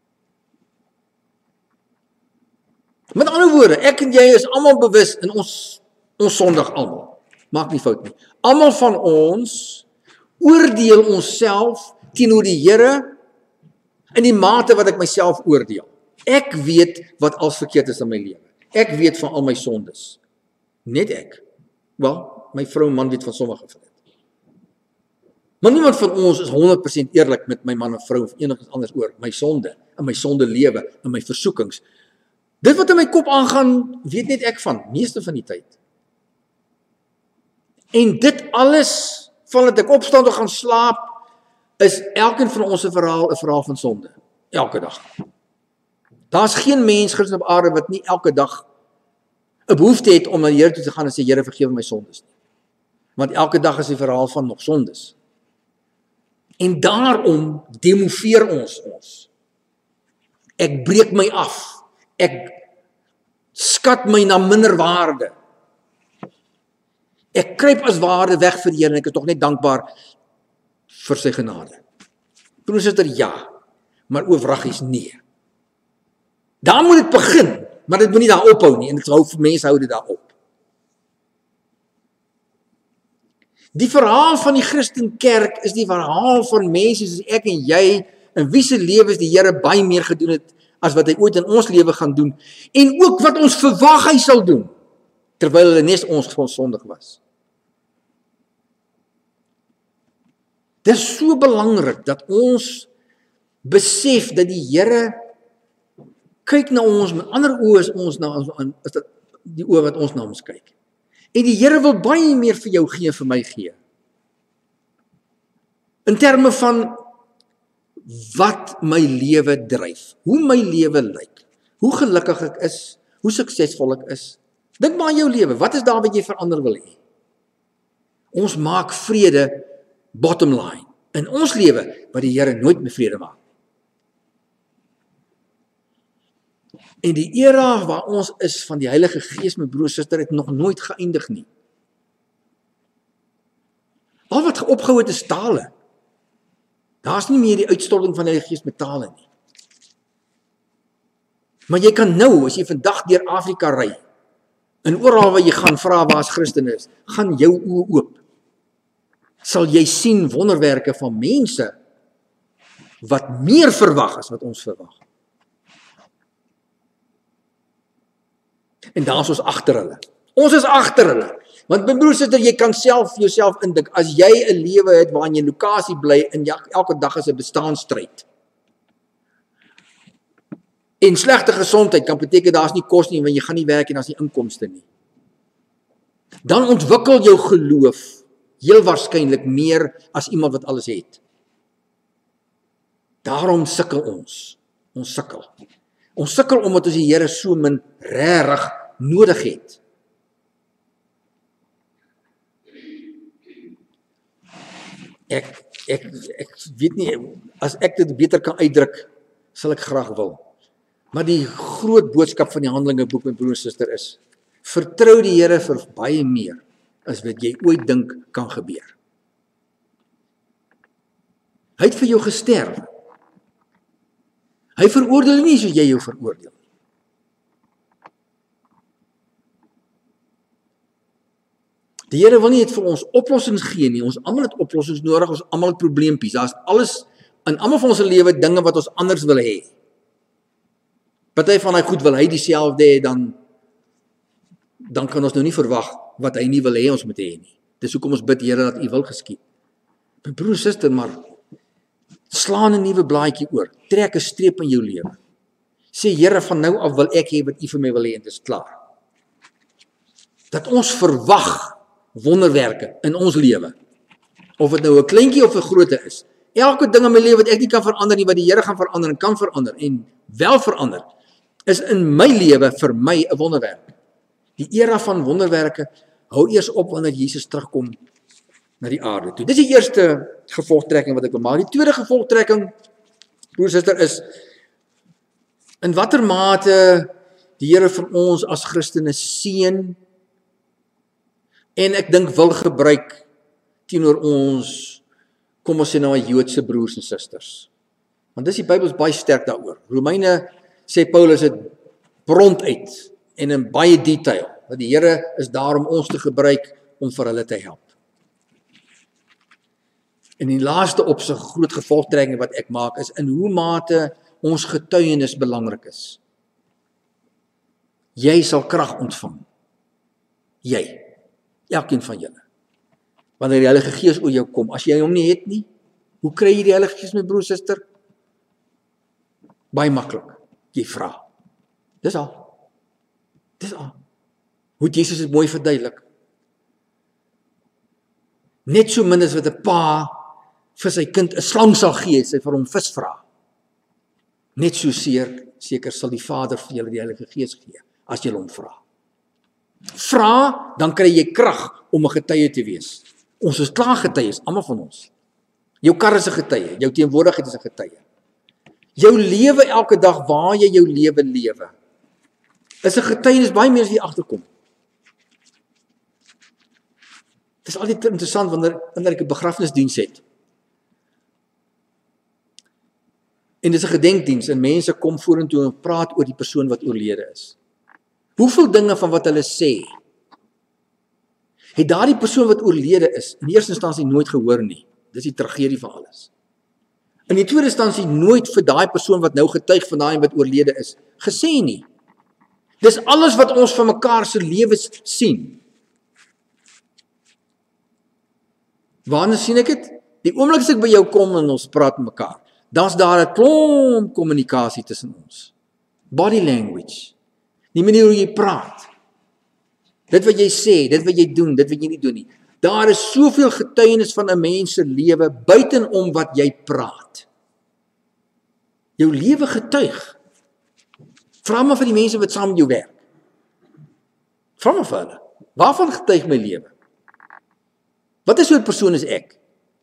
Met ander woorde, ek en jy is almal bewus in ons sondig almal. Maak nie fout nie. Almal van ons oordeel onsself teenoor die Here in die mate wat ek myself oordeel. Ek weet wat als verkeerd is in my lewe. Ek weet van al my sondes. Net ek. Wel, my vrou en man weet van sommige van dit. Maar niemand van ons is 100% eerlik met my man en vrou of enigiets anders oor my sonde, en my sonde lewe, en my versoekings. Dit wat in my kop aangaan, weet net ek van, meeste van die tyd. En dit alles, vandat ek opstaan toe gaan slaap, is elkeen van ons 'n verhaal van sonde. Elke dag. Daar's geen mens Christen op aarde wat nie elke dag 'n behoefte het om na die Here toe te gaan en sê, Here, vergewe my sondes nie. Want elke dag is 'n verhaal van nog sondes. En daarom demoveer ons. Ek breek my af. Ek skat my na minder waarde. Ek kruip as waarde weg vir die Here en ek is tog net dankbaar vir sy genade. Broers en susters, ja, maar oorwraggies nee. Daar moet dit begin, maar dit moet nie daar ophou nie, en mense hou dit daar op. Die verhaal van die Christenkerk is die verhaal van mense soos ek en jy, in wie se lewens die Here baie meer gedoen het, as wat hy ooit in ons lewe gaan doen, en ook wat ons verwag hy sal doen, terwyl hulle net ons sondig was. Dit is so belangrik dat ons besef dat die Here kyk na ons met ander oë as ons na ons, is dit die oë wat ons na ons kyk. En die Here wil baie meer vir jou gee, vir my gee. In terme van wat my lewe dryf, hoe my lewe lyk, hoe gelukkig ek is, hoe suksesvol ek is. Dink maar aan jou lewe, wat is daar wat jy verander wil hê? Ons maak vrede bottom line. In ons lewe, wat die Here nooit meer vrede maak. En die era waar ons is van die Heilige Gees, my broer, suster, het nog nooit geëindig nie. Al wat opgehou het is tale. Daar's nie meer die uitstorting van die Heilige Gees met tale nie. Maar jy kan nou, as jy vandag deur Afrika ry, en oral waar jy gaan vra waar as Christen is, gaan jou oë oop. Sal jy sien wonderwerke van mense wat meer verwag as wat ons verwag. En daar is ons agter hulle. Ons is agter hulle. Want my broer suster, jy kan self jouself indink, as jy 'n lewe het waarin jy lokasie bly en elke dag is 'n bestaanstryd. En slegte gesondheid kan beteken daar's nie kos nie, want jy gaan nie werk en daar's nie inkomste nie. Dan ontwikkel jou geloof heel waarskynlik meer as iemand wat alles het. Daarom sukkel ons. Ons sukkel. Ons sukkel omdat ons die Here so min regtig nodig het. Ek weet nie, as ek dit beter kan uitdruk, sal ek graag wil. Maar die groot boodskap van die Handelinge-boek, my broer en suster, is, vertrou die Here vir baie meer, as wat jy ooit dink kan gebeur. Hy het vir jou gesterf. Hy veroordeel nie soos jy jou veroordeel. Die Here wil nie net vir ons oplossings gee nie, ons almal het oplossings nodig, ons almal het probleempies, daar is alles, in almal van ons lewe, dinge wat ons anders wil hê. Party van hy goed wil hy dieselfde hê, dan kan ons nou nie verwag wat hy nie wil hê ons moet hê nie. Dis hoekom ons bid, Here, dat U wil geskied. My broer, suster, maar slaan 'n nuwe blaadjie oor, trek 'n streep in jou lewe. Sê, Here, van nou af wil ek hê wat U vir my wil hê en dit is klaar. Dat ons verwag wonderwerke in ons lewe. Of dit nou 'n kleintjie of 'n grootte is. Elke ding in my lewe wat ek nie kan verander nie, wat die Here gaan verander en kan verander en wel verander, is in my lewe vir my 'n wonderwerk. Die era van wonderwerke hou eers op wanneer Jesus terugkom na die aarde toe. Dis die eerste gevolgtrekking wat ek wil maak. Die tweede gevolgtrekking, broer suster, is in watter mate die Here vir ons as Christene seën en ek dink wil gebruik teenoor ons, kom ons sê nou, Joodse broers en susters. Want dis die Bybel is baie sterk daaroor. Romeine sê Paulus dit ronduit en in baie detail, dat die Here is daar om ons te gebruik om vir hulle te help. En die laaste opsig, groot gevolgtrekking wat ek maak, is in hoe mate ons getuienis belangrik is. Jy sal krag ontvang. Jy. Elkeen van julle. Wanneer die Heilige Gees oor jou kom, as jy hom nie het nie, hoe kry jy die Heilige Gees, my broer, suster? Baie maklik, jy vra. Dis al. Dis al. Hoe het Jesus het mooi verduidelik. Net so min as wat 'n pa vir sy kind 'n slang sal gee, as hy vir hom vis vra. Net so seker sal die Vader vir julle die Heilige Gees gee, as julle hom vra. Vra, dan kry jy krag om 'n getuie te wees. Ons is klaar getuies, almal van ons. Jou kar is 'n getuie, jou teenwoordigheid is 'n getuie. Jou lewe elke dag, waar jy jou lewe lewe, is 'n getuienis baie meer as jy agterkom. Het is altyd interessant wanneer ek 'n begrafnisdiens het. En dit is 'n gedenkdiens en mense kom vorentoe en praat oor die persoon wat oorlede is. Hoeveel dinge van wat hulle sê, het daardie persoon wat oorlede is, in eerste instansie nooit gehoor nie. Dis die tragedie van alles. In die tweede instansie nooit vir daai persoon wat nou getuig van daai wat oorlede is, gesê nie. Dis alles wat ons van mekaar se lewens sien. Waarna sien ek dit? Die oomblik as ek by jou kom en ons praat met mekaar, dan's daar 'n klomp kommunikasie tussen ons. Body language. Die manier hoe jy praat. Dit wat jy sê, dit wat jy doen, dit wat jy nie doen nie. Daar is soveel getuienis van 'n mens se lewe buitenom wat jy praat. Jou lewe getuig. Vra maar vir die mense wat saam met jou werk. Vra maar vir hulle. Waarvan getuig my lewe? Wat is so 'n persoon as ek?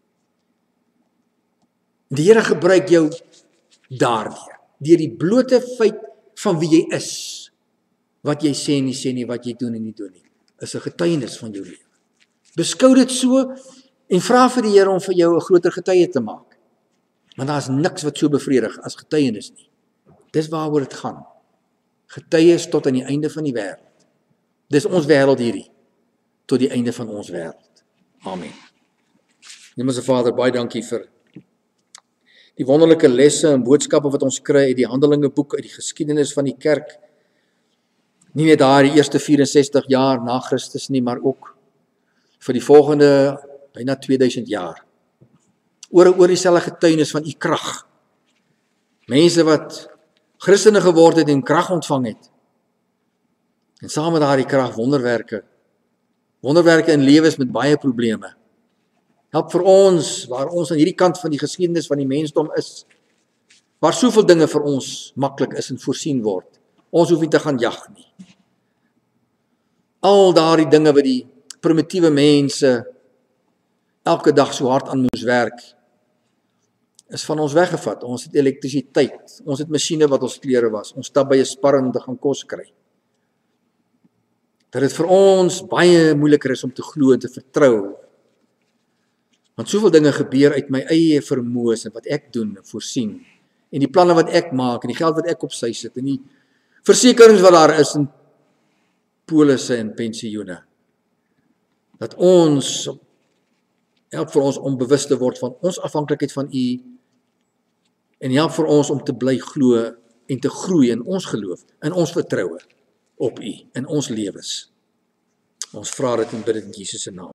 Die Here gebruik jou daardeur, deur die blote feit van wie jy is. Wat jy sê nie, wat jy doen en nie doen nie, is 'n getuienis van jou lewe. Beskou dit so en vra vir die Here om vir jou 'n groter getuie te maak. Want daar's niks wat so bevredig as getuienis nie. Dis waaroor dit gaan. Getuies tot aan die einde van die wêreld. Dis ons wêreld hierdie, tot die einde van ons wêreld. Amen. Hemelse Vader, baie dankie vir die wonderlike lesse en boodskappe wat ons kry uit die Handelingeboek, uit die geskiedenis van die kerk. Nie net daar die eerste 64 jaar na Christus nie, maar ook vir die volgende byna 2000 jaar. Oor dieselfde getuienis van u krag. Mense wat Christene geword het en krag ontvang het. En saam met daardie krag wonderwerke. Wonderwerke in lewens met baie probleme. Help vir ons, waar ons aan hierdie kant van die geskiedenis van die mensdom is, waar soveel dinge vir ons maklik is en voorsien word. Ons hoef nie te gaan jag nie. Al daardie dinge wat die primitiewe mense elke dag so hard aan moes werk, is van ons weggevat. Ons het elektrisiteit, ons het masjiene wat ons klere was, ons stap by 'n spar om te gaan kos kry. Dat dit vir ons baie moeiliker is om te glo en te vertrou. Want soveel dinge gebeur uit my eie vermoëns en wat ek doen en voorsien. En die planne wat ek maak en die geld wat ek op sy sit en die versekerings wat daar is en polisse en pensioene. Dat ons help vir ons om bewus te word van ons afhanklikheid van u en help vir ons om te bly glo en te groei in ons geloof, in ons vertroue op u, in ons lewens. Ons vra dit en bid dit in Jesus se naam.